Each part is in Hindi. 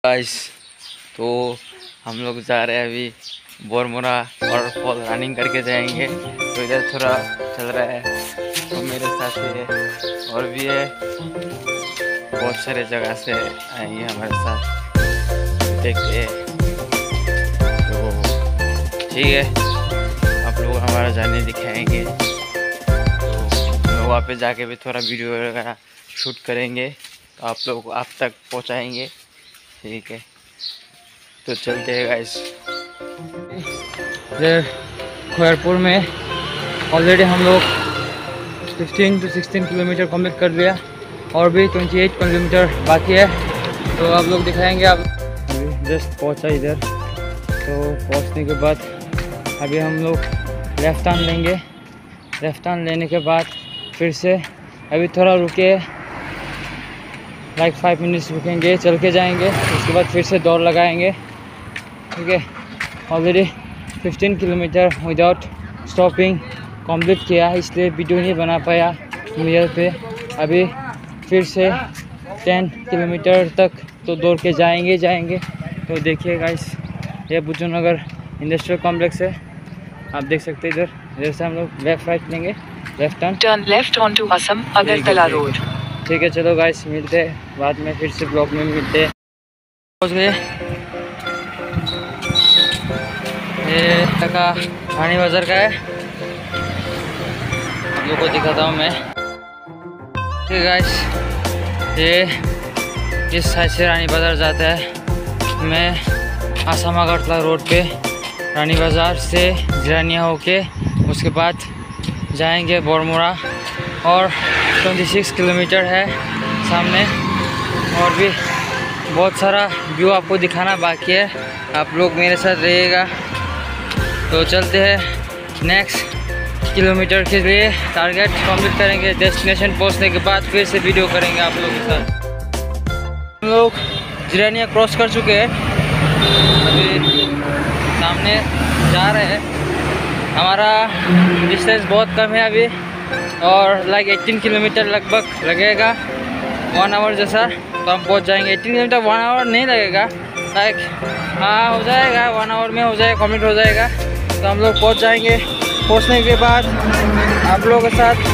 गाइस, तो हम लोग जा रहे हैं अभी बोरमुरा वाटरफॉल रनिंग करके जाएंगे। तो इधर थोड़ा चल रहा है तो मेरे साथ है और भी है, बहुत सारे जगह से आएंगे हमारे साथ, देखते हैं। तो ठीक है, आप लोग हमारा जाने दिखाएंगे, तो हम लोग वहाँ पे जाके भी थोड़ा वीडियो वगैरह शूट करेंगे, तो आप लोग आप तक पहुँचाएंगे। ठीक है, तो चलते हैं गाइस। इधर खैरपुर में ऑलरेडी हम लोग 15 to 16 किलोमीटर कंप्लीट कर लिया और भी 28 किलोमीटर बाकी है। तो आप लोग दिखाएंगे। आप अभी जस्ट पहुंचा इधर, तो पहुंचने के बाद अभी हम लोग लेफ्ट टर्न लेंगे। लेफ्ट टर्न लेने के बाद फिर से अभी थोड़ा रुके, लाइक 5 मिनट्स रुकेंगे, चल के जाएंगे। उसके बाद फिर से दौड़ लगाएंगे। ठीक है, already 15 kilometre without stopping complete किया, इसलिए वीडियो नहीं बना पाया मेरे पे। अभी फिर से 10 किलोमीटर तक तो दौड़ के जाएंगे। तो देखिए गाइस, ये बुजुनगर इंडस्ट्रियल कॉम्प्लेक्स है, आप देख सकते हैं। इधर से हम लोग लेफ्ट राइट लेंगे, left turn left on to Assam Agartala road. ठीक है, चलो गाइस, मिलते हैं बाद में, फिर से ब्लॉग में मिलते हैं। पहुँच गए, ये का रानी बाज़ार का है, आप लोगों को दिखाता हूँ मैं। ठीक है गाइस, ये इस साइड से रानी बाज़ार जाता है। मैं असम अगरतला रोड पे रानी बाज़ार से जिरानिया होके उसके बाद जाएंगे बोरमुरा, और 26 किलोमीटर है सामने, और भी बहुत सारा व्यू आपको दिखाना बाकी है। आप लोग मेरे साथ रहिएगा। तो चलते हैं नेक्स्ट किलोमीटर के लिए, टारगेट कंप्लीट करेंगे। डेस्टिनेशन पहुंचने के बाद फिर से वीडियो करेंगे आप लोगों के साथ। हम लोग जिरानिया क्रॉस कर चुके हैं, अभी सामने जा रहे हैं। हमारा डिस्टेंस बहुत कम है अभी, और लाइक 18 किलोमीटर लगभग लगेगा, 1 आवर जैसा, तो हम पहुंच जाएंगे। 18 किलोमीटर 1 आवर नहीं लगेगा, लाइक हाँ हो जाएगा, 1 आवर में हो जाएगा, कंप्लीट हो जाएगा। तो हम लोग पहुंच जाएंगे। पहुंचने के बाद आप लोगों के साथ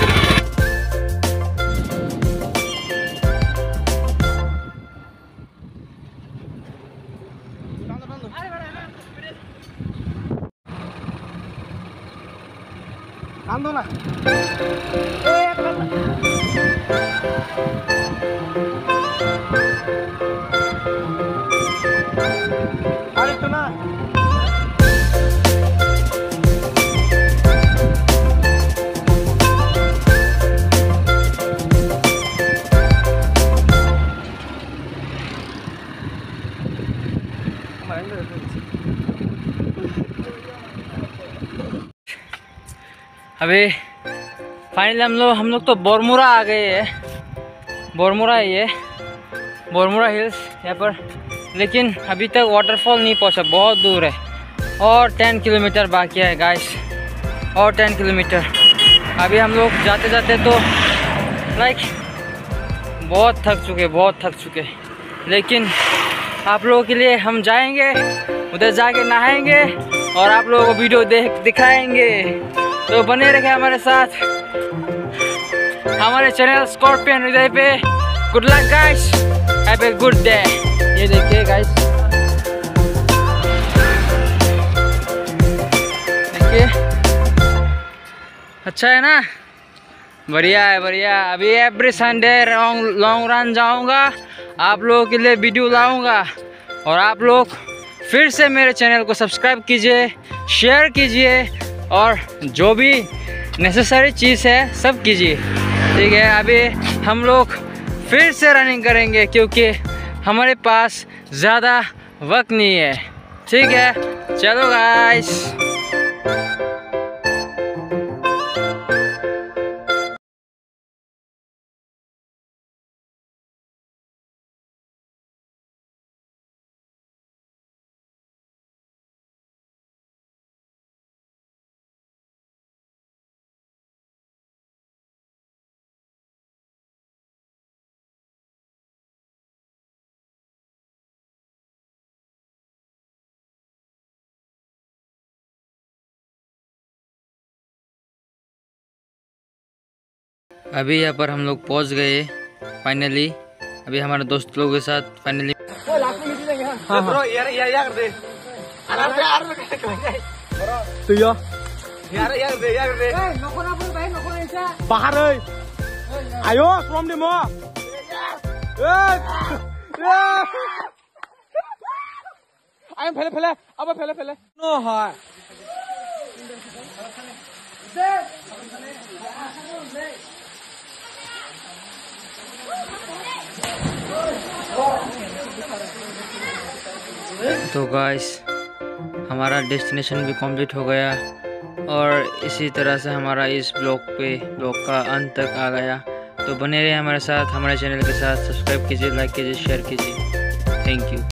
अभी फाइनली हम लोग तो बोरमुरा आ गए हैं। बोरमुरा है ये, बोरमुरा हिल्स यहाँ पर, लेकिन अभी तक वाटरफॉल नहीं पहुँचा, बहुत दूर है, और 10 किलोमीटर बाकी है गाइस, और 10 किलोमीटर। अभी हम लोग जाते जाते तो लाइक बहुत थक चुके, लेकिन आप लोगों के लिए हम जाएंगे, उधर जाके नहाएंगे और आप लोगों को वीडियो दिखाएंगे। तो बने रखे हमारे साथ, हमारे चैनल स्कॉर्पियन हृदय पे। Good luck guys, have a good day. ये देखिए गाइस, देखिए अच्छा है ना, बढ़िया है, बढ़िया। अभी एवरी संडे लॉन्ग रन जाऊंगा, आप लोगों के लिए वीडियो लाऊंगा, और आप लोग फिर से मेरे चैनल को सब्सक्राइब कीजिए, शेयर कीजिए, और जो भी नेसेसरी चीज़ है सब कीजिए। ठीक है, अभी हम लोग फिर से रनिंग करेंगे, क्योंकि हमारे पास ज़्यादा वक्त नहीं है। ठीक है, चलो गाइस। अभी यहाँ पर हम लोग पहुँच गए फाइनली। अभी हमारे दोस्त लोगों के साथ फाइनली बाहर आयो फ्रॉम डेमो आई फेले फेले अब फेले फेले नो है तो गाइस हमारा डेस्टिनेशन भी कंप्लीट हो गया और इसी तरह से हमारा इस ब्लॉग का अंत तक आ गया। तो बने रहिए हमारे साथ, हमारे चैनल के साथ। सब्सक्राइब कीजिए, लाइक कीजिए, शेयर कीजिए। Thank you.